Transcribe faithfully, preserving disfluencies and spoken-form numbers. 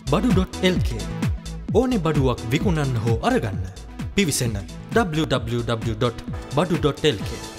badu.lk ඕනේ බඩුවක් විකුණන්න හෝ අරගන්න පිවිසන්න w w w dot badu dot l k